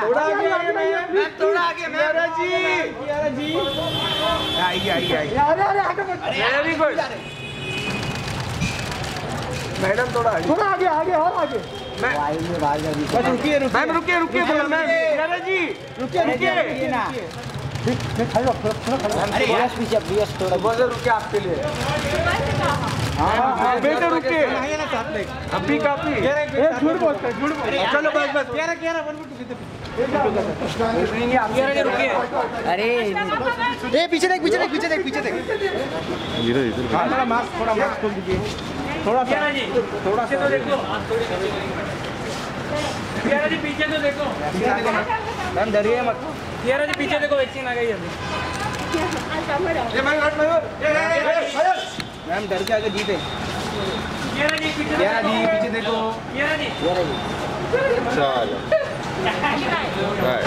थोड़ा आगे मैं थोड़ा आगे कियारा जी आई वेरी गुड मैडम थोड़ा आगे और आगे मैम रुकिए मैम कियारा जी रुकिए ना थोड़ा रुकिए आपके लिए हाँ बेटा रुकिए अभी काफी झूठ बोलते चलो बस कियारा रुकिए अरे पीछे देख थोड़ा मास्क खोल दीजिए थोड़ा तो देखो कियारा जी पीछे तो देखो मैम डरिए मत कियारा जी पीछे देखो वैक्सीन आ गई अभी मैम डर के आगे जीते कियारा जी पीछे देखो कियारा जी चलो